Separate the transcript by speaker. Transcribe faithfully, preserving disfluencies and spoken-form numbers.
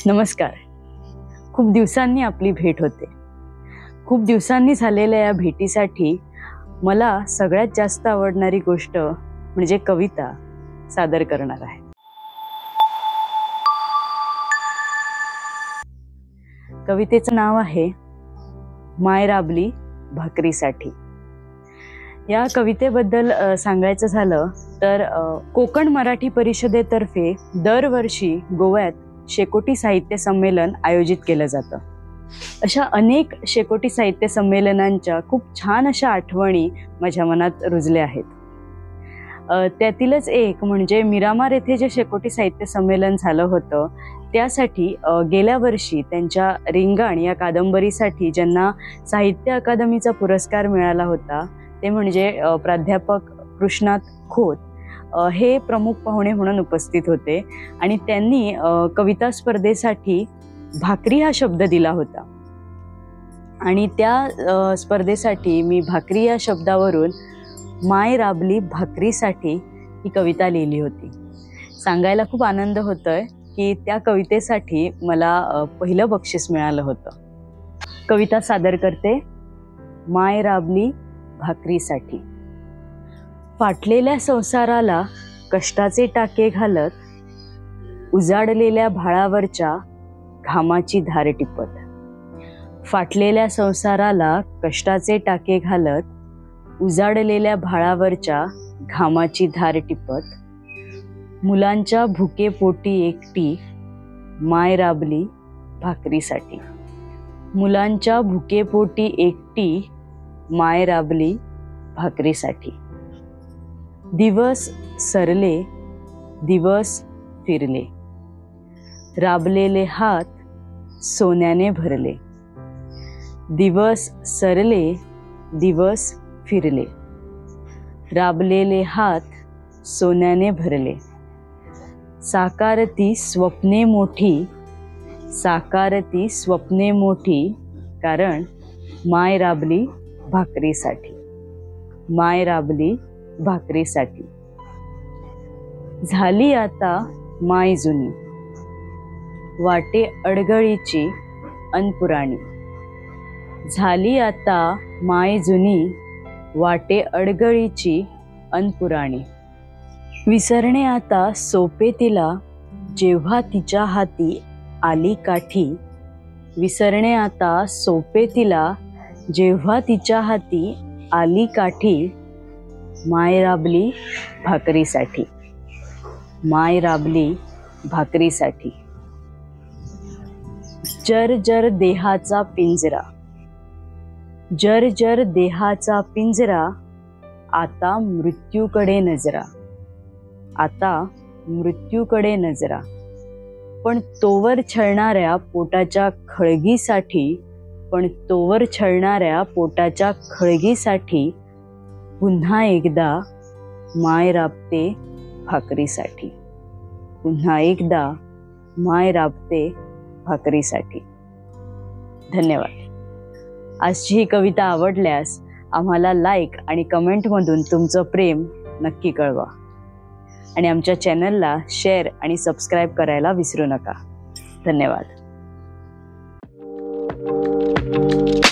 Speaker 1: नमस्कार. खूप दिवसांनी आपली भेट होते. खूप दिवसांनी झालेल्या या भेटीसाठी मला सगळ्यात जास्त आवडणारी गोष्ट म्हणजे कविता सादर करणार आहे. कवितेचं नाव आहे माय राबली भाकरीसाठी. या कवितेबद्दल सांगायचं झालं तर कोकण मराठी परिषदेतर्फे दरवर्षी गोव्यात शेकोटी साहित्य संमेलन आयोजित केलं जातं. अशा अनेक शेकोटी साहित्य संमेलनांच्या खूप छान अशा आठवणी माझ्या मनात रुजल्या आहेत. त्यातीलच एक म्हणजे मिरामार येथे जे शेकोटी साहित्य संमेलन झालं होतं त्यासाठी गेल्या वर्षी त्यांच्या रिंगाण या कादंबरीसाठी ज्यांना साहित्य अकादमीचा पुरस्कार मिळाला होता ते म्हणजे प्राध्यापक कृष्णात खोत हे प्रमुख पाहुणे म्हणून उपस्थित होते आणि त्यांनी कविता स्पर्धेसाठी भाकरी हा शब्द दिला होता आणि त्या स्पर्धेसाठी मी भाकरी या शब्दावरून माय राबली भाकरीसाठी ही कविता लिहिली होती. सांगायला खूप आनंद होतोय की त्या कवितेसाठी मला पहिलं बक्षीस मिळालं होतं. कविता सादर करते. माय राबली भाकरीसाठी. फाटलेल्या संसाराला कष्टाचे टाके घालत, उजाडलेल्या भाळावरच्या घामाची धार टिपत. फाटलेल्या संसाराला कष्टाचे टाके घालत, उजाडलेल्या भाळावरच्या घामाची धार टिपत. मुलांच्या भुकेपोटी एकटी माय राबली भाकरीसाठी. मुलांच्या भुकेपोटी एकटी माय राबली भाकरीसाठी. दिवस सरले, दिवस फिरले, राबलेले हात सोन्याने भरले. दिवस सरले, दिवस फिरले, राबलेले हात सोन्याने भरले. साकारती स्वप्ने मोठी, साकारती स्वप्ने मोठी, कारण माय राबली भाकरीसाठी. माय राबली भाकरीसाठी. झाली आता माय जुनी, वाटे अडगळीची अनपुराणी. झाली आता माय जुनी, वाटे अडगळीची अनपुराणी. विसरणे आता सोपे तिला, जेव्हा तिच्या हाती आली काठी. विसरणे आता सोपे तिला, जेव्हा तिच्या हाती आली काठी. माय राबली भाकरीसाठी. माय राबली भाकरीसाठी. जर जर देहाचा पिंजरा, जर जर देहाचा पिंजरा, आता मृत्यूकडे नजरा. आता मृत्यूकडे नजरा. पण तोवर छळणाऱ्या पोटाच्या खळगीसाठी, पण तोवर छळणाऱ्या पोटाच्या खळगीसाठी पुन्हा एकदा माय राबते भाकरीसाठी. पुन्हा एकदा माय राबते भाकरीसाठी. धन्यवाद. आजची ही कविता आवडल्यास आम्हाला लाईक आणि कमेंटमधून तुमचं प्रेम नक्की कळवा आणि आमच्या चॅनलला शेअर आणि सबस्क्राईब करायला विसरू नका. धन्यवाद.